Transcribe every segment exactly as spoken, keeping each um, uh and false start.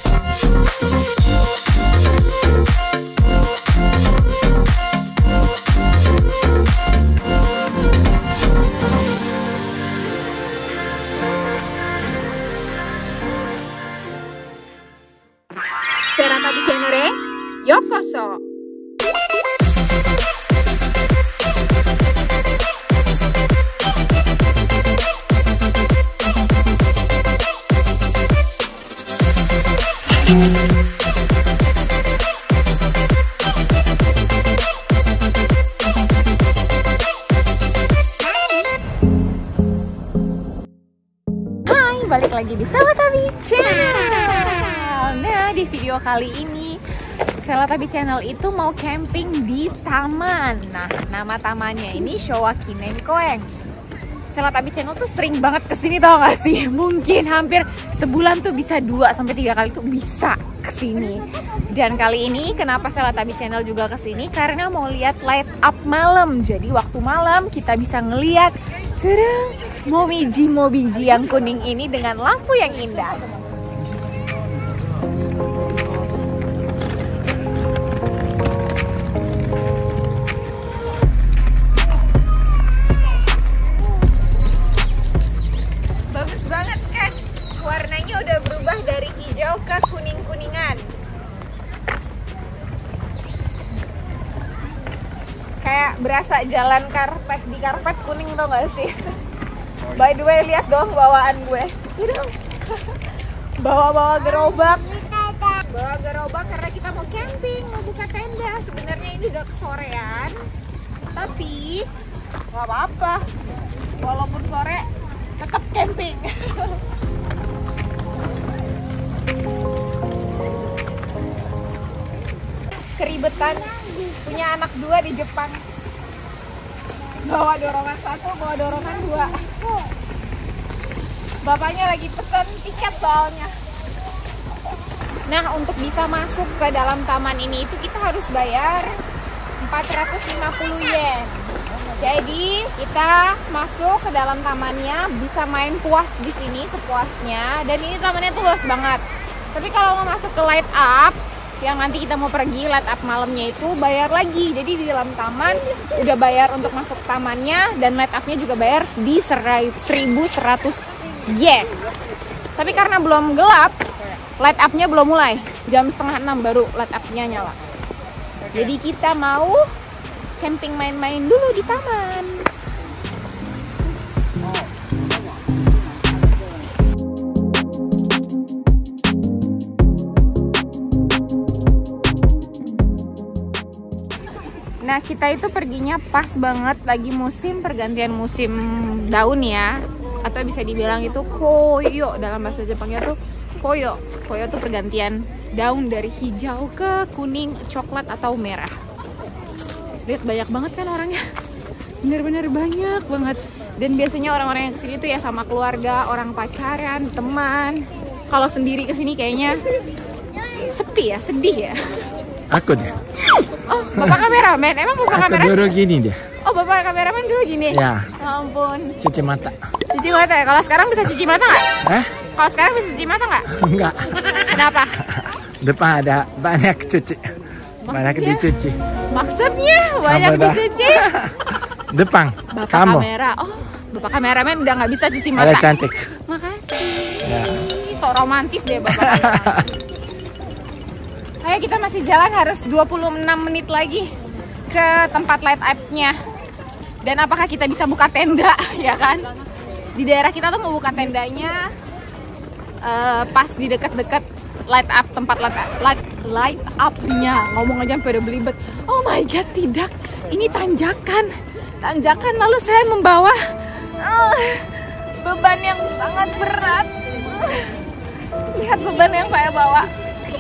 Seratabi Channel Yokoso. Hai, balik lagi di Seratabi Channel. Nah, di video kali ini Seratabi Channel itu mau camping di taman. Nah, nama tamannya ini Showakinenkoeng. Seratabi Channel tuh sering banget kesini, tau gak sih? Mungkin hampir sebulan tuh bisa dua sampai tiga kali tuh bisa kesini. Dan kali ini kenapa Seratabi Channel juga kesini? Karena mau lihat light up malam. Jadi waktu malam kita bisa ngeliat cereng momiji-momiji yang kuning ini dengan lampu yang indah. Ke kuning-kuningan, kayak berasa jalan karpet di karpet kuning, tau gak sih? By the way, lihat dong bawaan gue. Bawa-bawa gerobak, bawa gerobak karena kita mau camping, mau buka tenda. Sebenarnya ini udah kesorean, tapi nggak apa-apa. Walaupun sore, tetap camping. Keribetan punya anak dua di Jepang, bawa dorongan satu, bawa dorongan dua. Bapaknya lagi pesen tiket soalnya. Nah, untuk bisa masuk ke dalam taman ini itu kita harus bayar empat ratus lima puluh yen. Jadi kita masuk ke dalam tamannya, bisa main puas di sini sepuasnya. Dan ini tamannya tuh luas banget. Tapi kalau mau masuk ke light up yang nanti kita mau pergi light up malamnya itu bayar lagi. Jadi di dalam taman udah bayar untuk masuk tamannya, dan light upnya juga bayar di seribu seratus yen. Tapi karena belum gelap, light upnya belum mulai. Jam setengah enam baru light upnya nyala. Jadi kita mau camping main-main dulu di taman. Nah, kita itu perginya pas banget lagi musim pergantian musim daun ya. Atau bisa dibilang itu koyo, dalam bahasa Jepangnya tuh koyo. Koyo tuh pergantian daun dari hijau ke kuning, coklat atau merah. Lihat banyak banget kan orangnya. Bener-bener banyak banget. Dan biasanya orang-orang yang kesini tuh ya sama keluarga, orang pacaran, teman. Kalau sendiri kesini kayaknya sepi ya, sedih ya. Aku deh. Oh, bapak kameramen? Emang bapak kameramen? Aku dulu gini deh. Oh, bapak kameramen dulu gini? Ya. Ya ampun. Cuci mata. Cuci mata ya? Kalau sekarang bisa cuci mata nggak? Eh? Kalau sekarang bisa cuci mata nggak? Enggak. Kenapa? Depan ada banyak cuci. Maksudnya? Banyak dicuci. Maksudnya banyak Kamu dah. dicuci? Depan. Bapak Kamu. kamera. Oh, bapak kameramen udah nggak bisa cuci mata. Ada cantik. Makasih. Ya. So romantis deh bapak kameramen. Ayo, kita masih jalan, harus dua puluh enam menit lagi ke tempat light up-nya. Dan apakah kita bisa buka tenda, ya kan? Di daerah kita tuh mau buka tendanya uh, pas di dekat-dekat light up, tempat light, light, light up-nya. Ngomong aja pada belibet. Oh my god, tidak. Ini tanjakan. Tanjakan, lalu saya membawa uh, beban yang sangat berat. Uh, lihat beban yang saya bawa.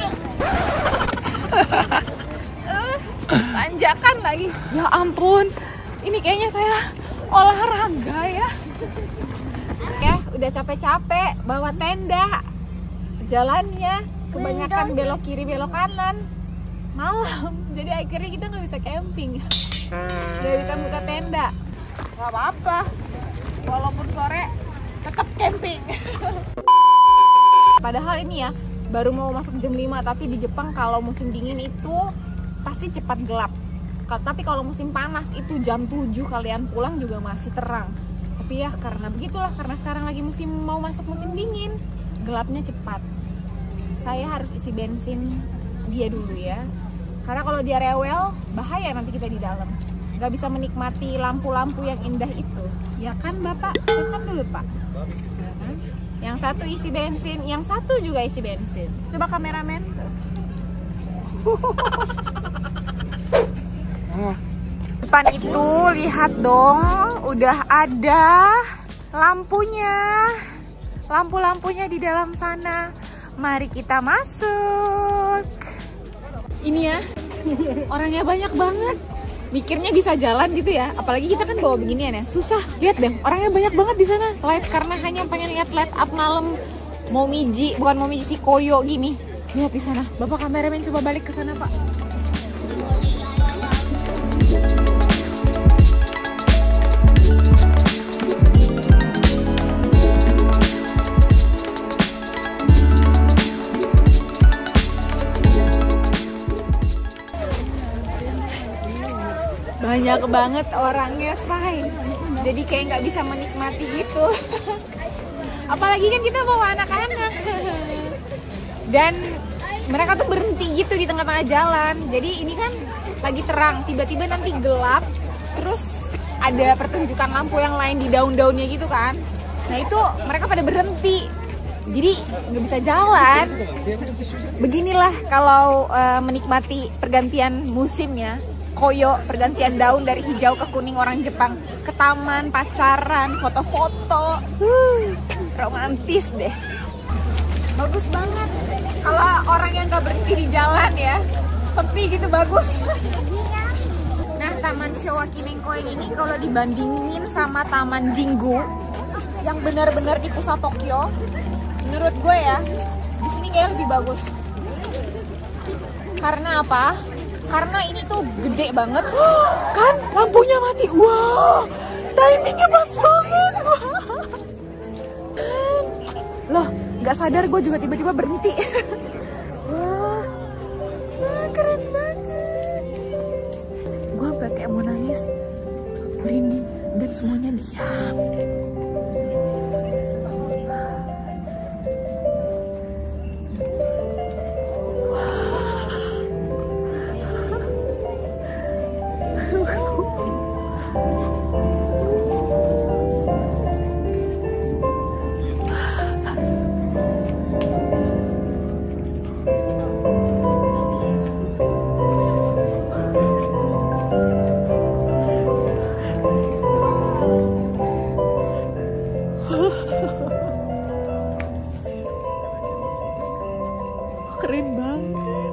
uh, tanjakan lagi, ya ampun, ini kayaknya saya olahraga ya. Ya udah capek-capek bawa tenda, jalannya kebanyakan belok kiri belok kanan, malam, jadi akhirnya kita nggak bisa camping, nggak bisa buka tenda. Nggak apa-apa, walaupun sore tetap camping. Padahal ini ya baru mau masuk jam lima, tapi di Jepang kalau musim dingin itu pasti cepat gelap. Tapi kalau musim panas itu jam tujuh kalian pulang juga masih terang. Tapi ya karena begitulah, karena sekarang lagi musim mau masuk musim dingin, gelapnya cepat. Saya harus isi bensin dia dulu ya. Karena kalau dia rewel, bahaya nanti kita di dalam. Gak bisa menikmati lampu-lampu yang indah itu. Ya kan Bapak? Ya kan dulu Pak? Yang satu isi bensin, yang satu juga isi bensin. Coba kameramen. Depan itu lihat dong, udah ada lampunya. Lampu-lampunya di dalam sana. Mari kita masuk. Ini ya, orangnya banyak banget. Mikirnya bisa jalan gitu ya. Apalagi kita kan bawa beginian ya. Susah. Lihat deh, orangnya banyak banget di sana. Light karena hanya pengen lihat light up malam. Momiji, bukan Momiji sih, Koyo gini. Lihat di sana. Bapak kameramen coba balik ke sana, Pak. Banyak banget orangnya, say. Jadi kayak nggak bisa menikmati gitu. Apalagi kan kita bawa anak-anak. Dan mereka tuh berhenti gitu di tengah-tengah jalan. Jadi ini kan lagi terang, tiba-tiba nanti gelap. Terus ada pertunjukan lampu yang lain di daun-daunnya gitu kan. Nah itu mereka pada berhenti. Jadi nggak bisa jalan. Beginilah kalau uh, menikmati pergantian musimnya. Koyo, pergantian daun dari hijau ke kuning orang Jepang, ke taman, pacaran, foto-foto, huh, romantis deh. Bagus banget. Kalau orang yang gak berhenti di jalan ya, sepi gitu bagus. Nah, Taman Showa Kinenkoen ini kalau dibandingin sama Taman Jingu yang benar-benar di pusat Tokyo, menurut gue ya, di sini kayak lebih bagus. Karena apa? Karena ini tuh gede banget. Kan lampunya mati. Wah, timingnya pas banget. Loh, nggak sadar gue juga tiba-tiba berhenti. Wah, wah, keren banget. Gue sampai kayak mau nangis, merinding, dan semuanya diam. Keren banget.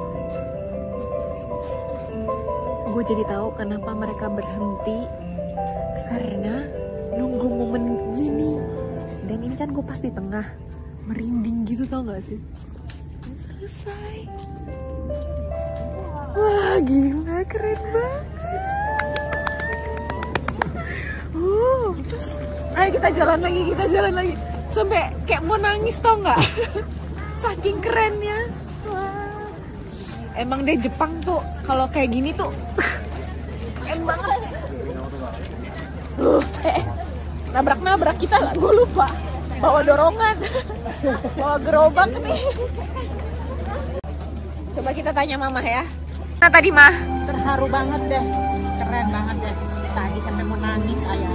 Gue jadi tahu kenapa mereka berhenti, karena nunggu momen gini. Dan ini kan gue pas di tengah, merinding gitu, tau gak sih? Selesai. Wah gila, keren banget. uh. Ayo kita jalan lagi, kita jalan lagi. Sampai kayak mau nangis, tau gak? Saking kerennya. Wah. Emang deh Jepang tuh kalau kayak gini tuh keren banget. Uh, eh, eh nabrak-nabrak kita lah, gue lupa. Bawa dorongan, bawa gerobak nih. Coba kita tanya Mama ya. Nah tadi Mah terharu banget deh, keren banget deh. Tadi sampai mau nangis ayah.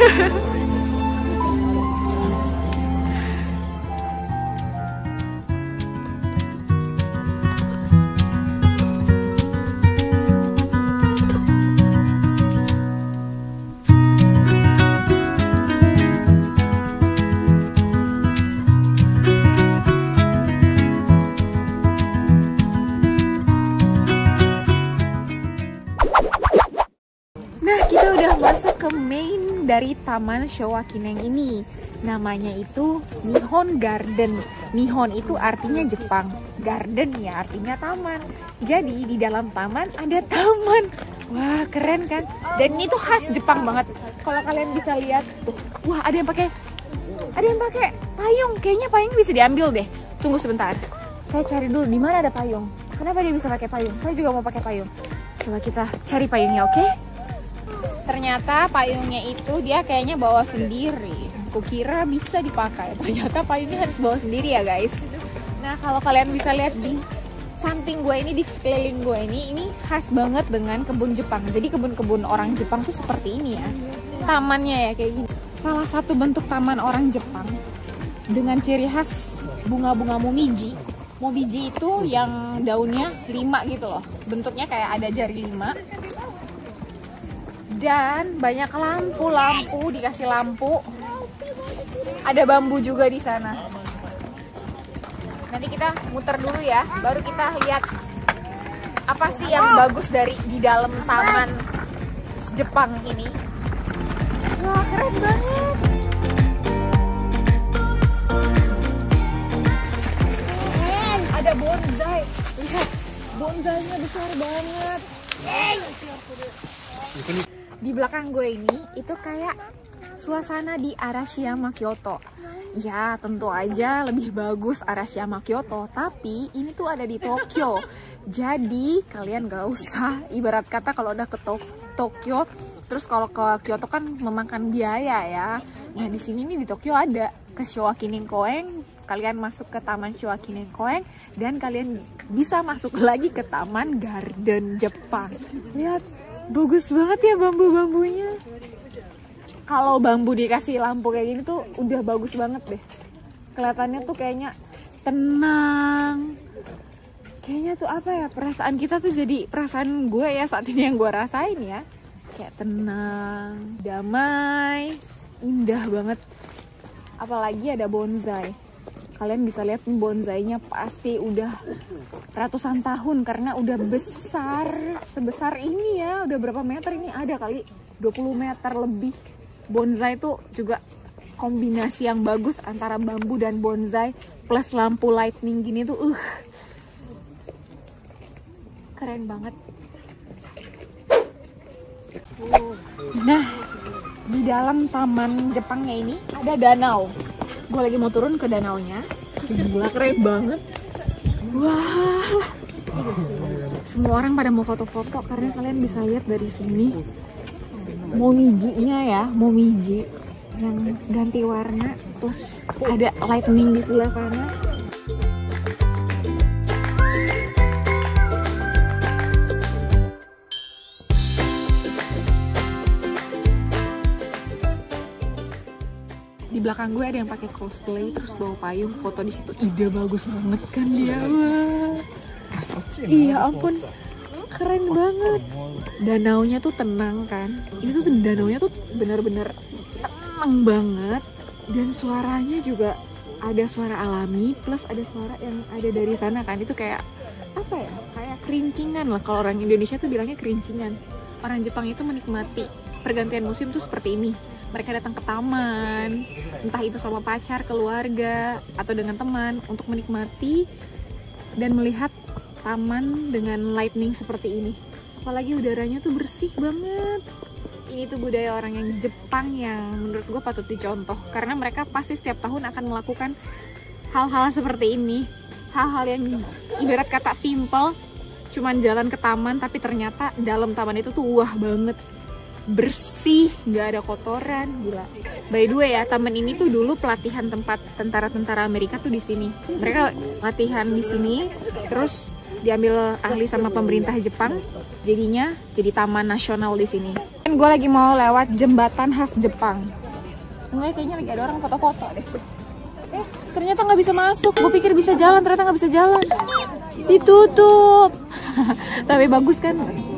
Dari Taman Showa Kineng ini, namanya itu Nihon Garden. Nihon itu artinya Jepang, garden ya artinya taman. Jadi di dalam taman ada taman. Wah keren kan? Dan ini tuh khas Jepang banget. Kalau kalian bisa lihat tuh, wah ada yang pakai, ada yang pakai payung. Kayaknya payung bisa diambil deh. Tunggu sebentar. Saya cari dulu di mana ada payung. Kenapa dia bisa pakai payung? Saya juga mau pakai payung. Coba kita cari payungnya, oke? Ternyata payungnya itu dia kayaknya bawa sendiri. Kukira bisa dipakai. Ternyata payungnya harus bawa sendiri ya guys. Nah kalau kalian bisa lihat di samping gue ini, di sekeliling gue ini, ini khas banget dengan kebun Jepang. Jadi kebun-kebun orang Jepang tuh seperti ini ya. Tamannya ya kayak gini. Salah satu bentuk taman orang Jepang dengan ciri khas bunga-bunga momiji. Momiji itu yang daunnya lima gitu loh. Bentuknya kayak ada jari lima. Dan banyak lampu-lampu, dikasih lampu. Ada bambu juga di sana. Nanti kita muter dulu ya, baru kita lihat apa sih yang bagus dari di dalam taman Jepang ini. Wah, keren banget. Keren, ada bonsai. Lihat, bonsainya besar banget. Di belakang gue ini itu kayak suasana di Arashiyama, Kyoto. Ya, tentu aja lebih bagus Arashiyama, Kyoto. Tapi ini tuh ada di Tokyo. Jadi kalian gak usah ibarat kata kalau udah ke to Tokyo, terus kalau ke Kyoto kan memakan biaya ya. Nah di sini nih di Tokyo ada ke Showakininkoen. Kalian masuk ke Taman Showakininkoen dan kalian bisa masuk lagi ke Taman Garden Jepang. Lihat, bagus banget ya bambu-bambunya. Kalau bambu dikasih lampu kayak gini tuh udah bagus banget deh. Kelihatannya tuh kayaknya tenang. Kayaknya tuh apa ya, perasaan kita tuh jadi perasaan gue ya saat ini yang gue rasain ya. Kayak tenang, damai, indah banget. Apalagi ada bonsai. Kalian bisa lihat nih bonsainya pasti udah ratusan tahun karena udah besar. Sebesar ini ya, udah berapa meter ini, ada kali dua puluh meter lebih. Bonsai itu juga kombinasi yang bagus antara bambu dan bonsai plus lampu lightning gini tuh uh keren banget. Nah, di dalam taman Jepangnya ini ada danau. Gue lagi mau turun ke danaunya. Gila, keren banget. Wah, semua orang pada mau foto-foto karena kalian bisa lihat dari sini momijinya ya, momiji yang ganti warna, terus ada lightning di sebelah sana. Di belakang gue ada yang pakai cosplay terus bawa payung, foto di situ. Ide bagus banget kan dia. Wah. Iya ampun. Keren banget. Danaunya tuh tenang kan. Ini tuh danaunya tuh bener-bener tenang banget. Dan suaranya juga ada suara alami plus ada suara yang ada dari sana kan. Itu kayak apa ya? Kayak kerincingan lah. Kalau orang Indonesia tuh bilangnya kerincingan. Orang Jepang itu menikmati pergantian musim tuh seperti ini. Mereka datang ke taman, entah itu sama pacar, keluarga, atau dengan teman untuk menikmati dan melihat taman dengan lightning seperti ini. Apalagi udaranya tuh bersih banget. Ini tuh budaya orang yang Jepang yang menurut gue patut dicontoh. Karena mereka pasti setiap tahun akan melakukan hal-hal seperti ini. Hal-hal yang ibarat kata simple, cuman jalan ke taman, tapi ternyata dalam taman itu tuh wah banget. Bersih, nggak ada kotoran, gila. By the way ya, taman ini tuh dulu pelatihan tempat tentara-tentara Amerika tuh di sini. Mereka latihan di sini, terus diambil ahli sama pemerintah Jepang, jadinya jadi taman nasional di sini. Dan gue lagi mau lewat jembatan khas Jepang. Enggak, kayaknya lagi ada orang foto-foto deh. Eh, ternyata nggak bisa masuk. Gue pikir bisa jalan, ternyata nggak bisa jalan. Ditutup. Tapi bagus kan?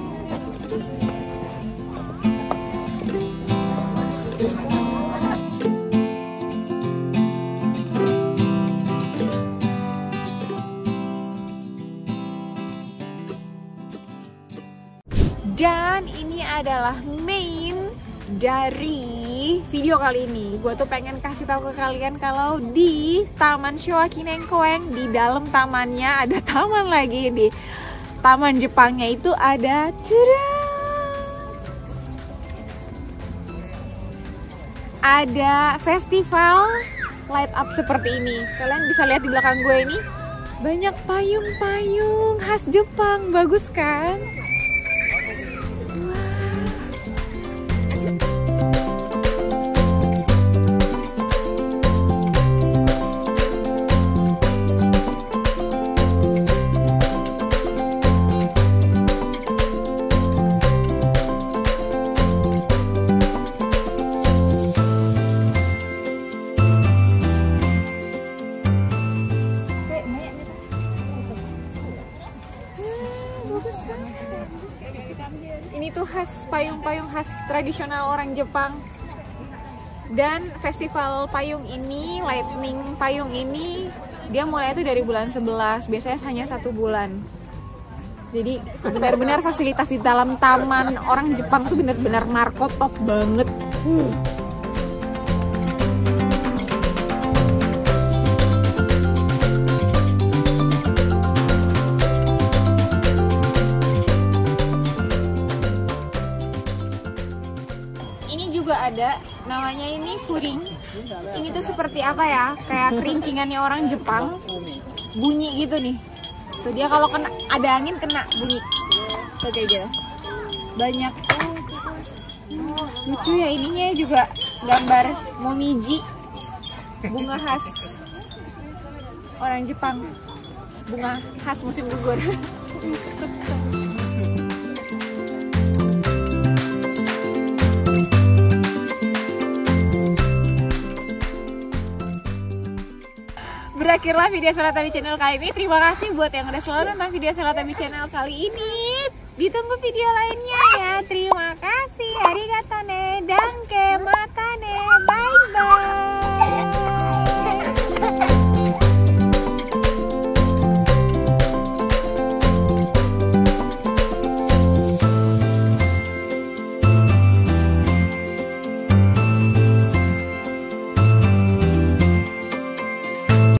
Dan ini adalah main dari video kali ini. Gue tuh pengen kasih tahu ke kalian kalau di Taman Showakininkoen, di dalam tamannya ada taman lagi. Di taman Jepangnya itu ada ada festival light up seperti ini. Kalian bisa lihat di belakang gue ini Banyak payung-payung khas Jepang, bagus kan? Ini tuh khas payung-payung khas tradisional orang Jepang. Dan festival payung ini, lightning payung ini, dia mulai itu dari bulan sebelas. Biasanya hanya satu bulan. Jadi benar-benar fasilitas di dalam taman orang Jepang tuh benar-benar marko top banget. Hmm. Ada namanya ini furing. Ini tuh seperti apa ya, kayak kerincingannya orang Jepang, bunyi gitu nih. Tuh dia kalau kena ada angin kena bunyi tuh kayak gitu. Banyak. Lucu ya, ininya juga gambar momiji, bunga khas orang Jepang, bunga khas musim gugur. Berakhirlah video Selatabi Channel kali ini. Terima kasih buat yang udah selalu nonton video Selatabi Channel kali ini. Ditunggu video lainnya ya. Terima kasih. Arigato.